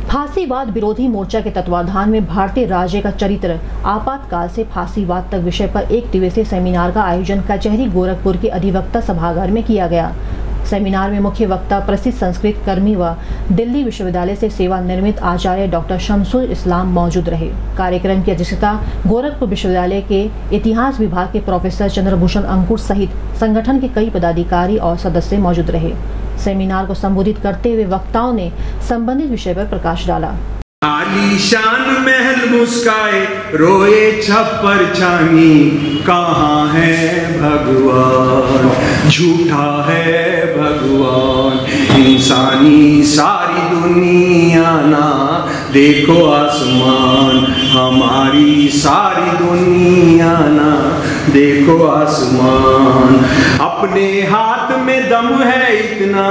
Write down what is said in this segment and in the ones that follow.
फांसीवाद विरोधी मोर्चा के तत्वाधान में भारतीय राज्य का चरित्र आपातकाल से फांसीवाद तक विषय पर एक दिवसीय सेमिनार का आयोजन कचहरी गोरखपुर के अधिवक्ता सभागार में किया गया। सेमिनार में मुख्य वक्ता प्रसिद्ध संस्कृत कर्मी व दिल्ली विश्वविद्यालय से सेवानिवृत्त आचार्य डॉक्टर शमसुल इस्लाम मौजूद रहे। कार्यक्रम की अध्यक्षता गोरखपुर विश्वविद्यालय के इतिहास विभाग के प्रोफेसर चंद्रभूषण अंकुर सहित संगठन के कई पदाधिकारी और सदस्य मौजूद रहे। सेमिनार को संबोधित करते हुए वक्ताओं ने संबंधित विषय पर प्रकाश डाला। आलीशान महल मुस्काए रोए छप्पर छानी, कहाँ है भगवान, झूठा है भगवान। इंसानी सारी दुनिया ना देखो आसमान, हमारी सारी दुनिया ना देखो आसमान। अपने हाथ में दम है इतना,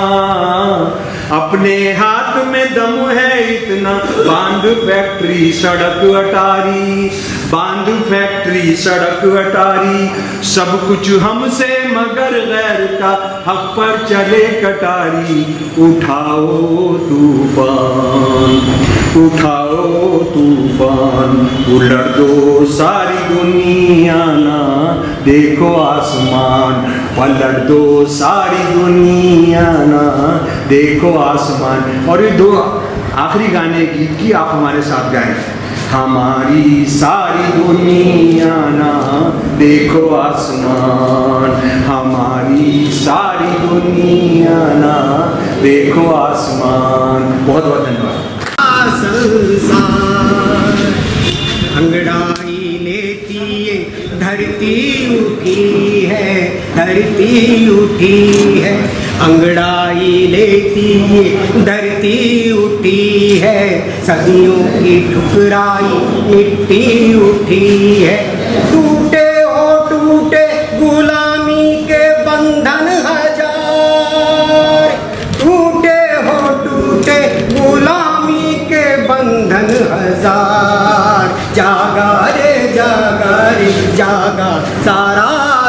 अपने हाथ में दम है इतना, बांध फैक्ट्री सड़क अटारी, बांध फैक्ट्री सड़क अटारी। सब कुछ हमसे मगर गैर का हक पर चले कटारी। उठाओ तूफान, उठाओ तूफान, उलट दो सारी दुनिया ना देखो आसमान, पलट दो सारी दुनिया ना देखो आसमान। और ये दो आखिरी गाने गीत की आप हमारे साथ गाएं। हमारी सारी दुनिया ना देखो आसमान, हमारी सारी दुनिया ना देखो आसमान। बहुत बहुत धन्यवाद। संसार अंगड़ाई लेती है, धरती उठी है, धरती उठी है। अंगड़ाई लेती है, धरती उठी है, सदियों की ठुकराई मिट्टी उठी है। टूटे हो टूटे गुलामी के बंधन हजार, टूटे हो टूटे गुलामी के बंधन हजार। जागा रे जागा रे जागा सारा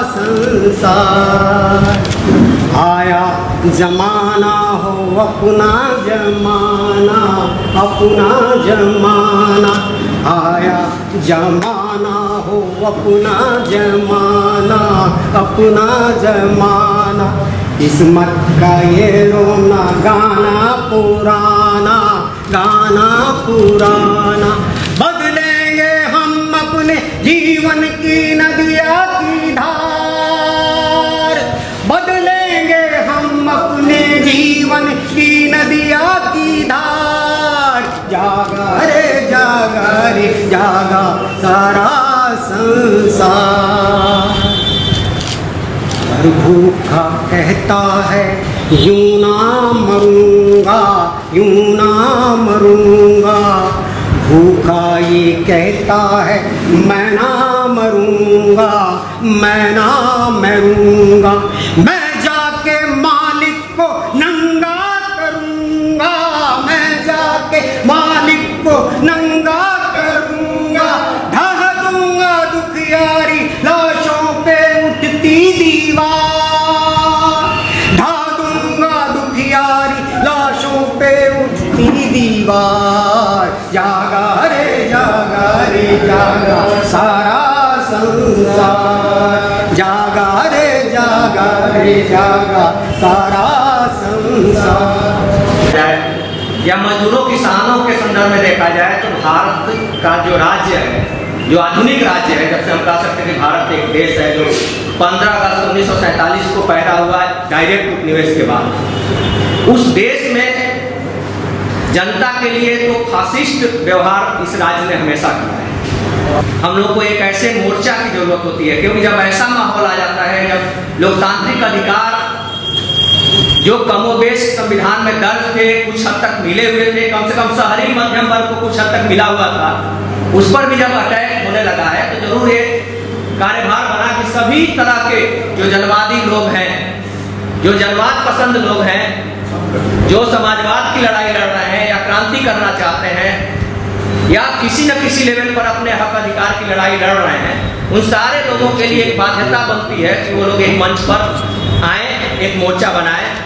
संसार। आया जमाना हो अपना जमाना, अपना जमाना। आया जमाना हो अपना जमाना, अपना जमाना। किस्मत का ये रोना गाना पुराना, गाना पुराना। बदलेंगे हम अपने जीवन की नदिया की धार, बदलेंगे हम अपने जीवन की नदिया की धार। जागा रे जागा रे जागा सारा संसार। हर भूखा कहता है यूं ना मरूंगा, यूं ना मरूंगा। भूखा ये कहता है मैं ना मरूंगा, मैं ना मरूंगा। मैं जाके मालिक को नंगा करूंगा, मैं जाके मालिक को नंगा करूंगा। ढह दूंगा दुखियारी लाशों पे उठती दीवार, ढा दूंगा दुखियारी लाशों पे उठती दीवार। जागा रे जागा रे जागा सारा संसार, जागा रे जागा रे जागा सारा संसार। या मजदूरों किसानों के संदर्भ में देखा जाए तो भारत का जो राज्य है, जो आधुनिक राज्य है, जब से हम कह सकते हैं कि भारत एक देश है जो 15 अगस्त 1947 को पैदा हुआ डायरेक्ट उपनिवेश के बाद, उस देश में जनता के लिए तो फासिस्ट व्यवहार इस राज्य ने हमेशा किया है। हम लोग को एक ऐसे मोर्चा की जरूरत होती है, क्योंकि जब ऐसा माहौल आ जाता है, जब लोकतांत्रिक अधिकार जो कमोबेश संविधान में दर्ज थे, कुछ हद तक मिले हुए थे, कम से कम शहरी मध्यम वर्ग को कुछ हद तक मिला हुआ था, उस पर भी जब अटैक होने लगा है तो जरूर ये कार्यभार बना कि सभी तरह के जो जनवादी लोग हैं, जो जनवाद पसंद लोग हैं, जो समाजवाद की लड़ाई लड़ रहे हैं या क्रांति करना चाहते हैं या किसी न किसी लेवल पर अपने हक अधिकार की लड़ाई लड़ रहे हैं, उन सारे लोगों के लिए एक बाध्यता बनती है कि वो लोग एक मंच पर आए, एक मोर्चा बनाए